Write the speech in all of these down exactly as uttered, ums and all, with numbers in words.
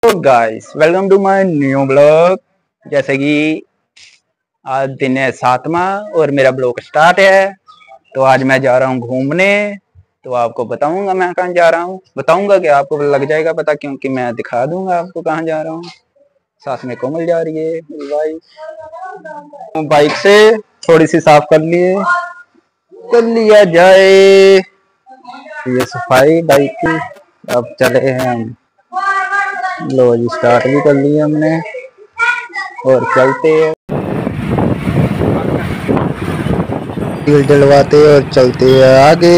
Guys welcome to my new blog. जैसे कि आज दिन है सातवां और मेरा ब्लॉग स्टार्ट है। तो आज मैं जा रहा हूँ घूमने। तो आपको बताऊंगा मैं कहाँ जा रहा हूँ। बताऊंगा कि आपको लग जाएगा पता, क्योंकि मैं दिखा दूंगा आपको कहाँ जा रहा हूँ। साथ में कोमल जा रही है मेरी बाइक बाइक से थोड़ी सी साफ कर लिए कर लिया जाए ये सफाई बाइक की। अब चले हैं हम। लो जी स्टार्ट भी कर लिया हमने और चलते हैं। तेल डलवाते और चलते हैं आगे।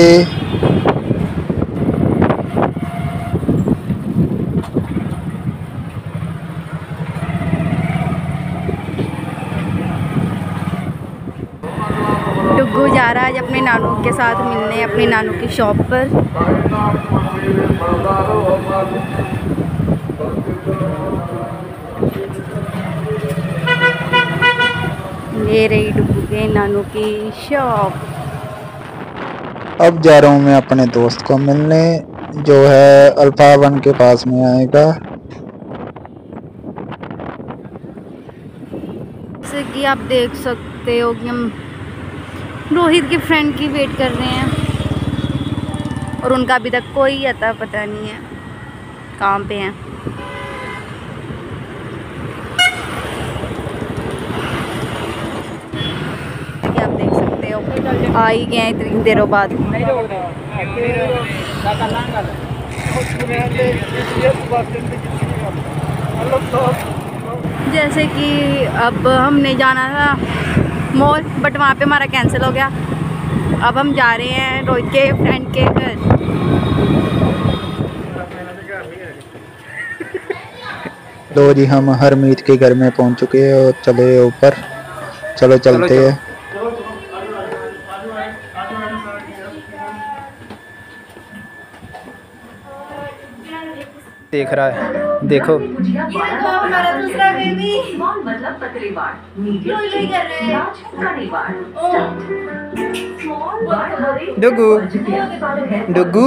डुग्गू जा रहा है आज अपने नानू के साथ मिलने अपनी नानू की शॉप पर। ये रही डुग्गू के नानू की शॉप। अब जा रहा हूँ मैं अपने दोस्त को मिलने, जो है अल्फा वन के पास में आएगा। जैसे कि आप देख सकते हो कि हम रोहित के फ्रेंड की वेट कर रहे हैं और उनका अभी तक कोई अता पता नहीं है कहाँ पे हैं। आप देख सकते हो आ ही गए हैं इतनी देरों बाद। जैसे कि अब हमने जाना था मॉल बट वहाँ पे हमारा कैंसिल हो गया। अब हम जा रहे हैं रोहित के फ्रेंड के घर। लो जी हम हरमीत के घर में पहुंच चुके हैं और चले ऊपर। चलो चलते हैं। देख रहा है देखो हमारा दूसरा बेबी मतलब पतली बाल लोई कर रहे हैं। डुगू डुगू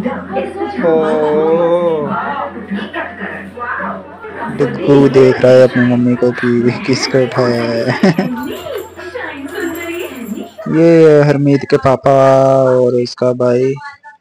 डुगू देख रहा है अपनी मम्मी को कि किसको उठाया है। ये हरमीत के पापा और इसका भाई।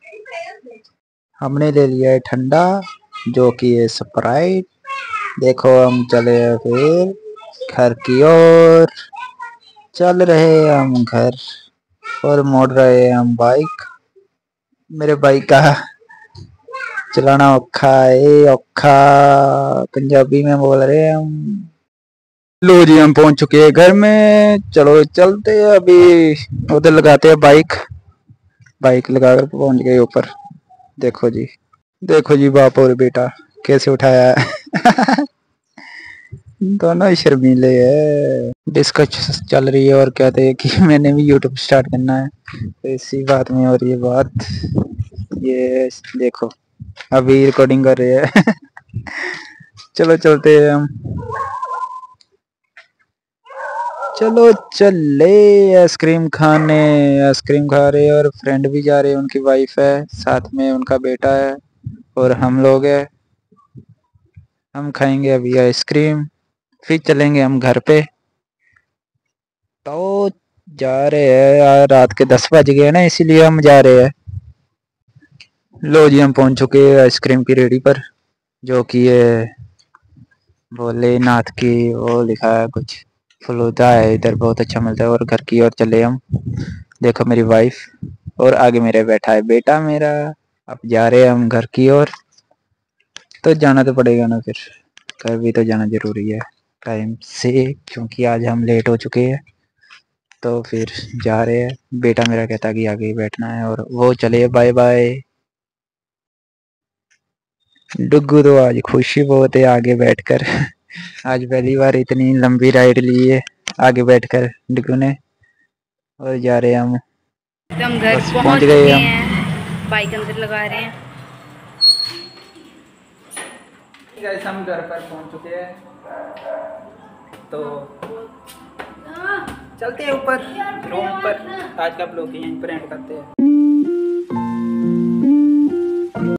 हमने ले लिया है ठंडा जो कि है स्प्राइट। देखो हम चले फिर घर की ओर। चल रहे हैं हम घर और मोड़ रहे हैं हम बाइक। मेरे बाइक का चलाना औखा है औखा पंजाबी में बोल रहे हैं हम। लो जी हम पहुंच चुके हैं घर में। चलो चलते हैं अभी उधर लगाते हैं बाइक। बाइक लगाकर पहुंच गए ऊपर। देखो जी देखो जी बाप और बेटा कैसे उठाया है। दोनों ही शर्मीले है। डिस्कस चल रही है और कहते हैं कि मैंने भी यूट्यूब स्टार्ट करना है। तो इसी बात में और ये बात ये देखो अभी रिकॉर्डिंग कर रहे हैं। चलो चलते हैं हम। चलो चले आइसक्रीम खाने। आइसक्रीम खा रहे हैं और फ्रेंड भी जा रहे हैं, उनकी वाइफ है साथ में उनका बेटा है और हम लोग हैं। हम खाएंगे अभी आइसक्रीम फिर चलेंगे हम घर पे। तो जा रहे हैं रात के दस बज गए ना इसीलिए हम जा रहे हैं। लो जी हम पहुंच चुके हैं आइसक्रीम की रेडी पर, जो कि है भोलेनाथ की वो लिखा है कुछ फलूदा है। इधर बहुत अच्छा मिलता है और घर की ओर चले हम। देखो मेरी वाइफ और आगे मेरे बैठा है बेटा मेरा। अब जा रहे हैं हम घर की ओर। तो जाना तो पड़ेगा ना, फिर घर भी तो जाना जरूरी है टाइम से, क्योंकि आज हम लेट हो चुके हैं। तो फिर जा रहे हैं। बेटा मेरा कहता कि आगे ही बैठना है और वो चले बाय बाय। डुग्गू तो आज खुशी बहुत है आगे बैठकर। आज पहली बार इतनी लंबी राइड ली है आगे बैठकर डुग्गू ने। और जा रहे हैं हम। तो हम घर बस पहुंच पहुंच चुके गए हम। हैं। बाइक अंदर लगा रहे हैं। गाइस हम घर पर पहुंच चुके हैं। तो चलते हैं ऊपर रूम पर। आज का ब्लॉग यहीं पर एंड करते हैं।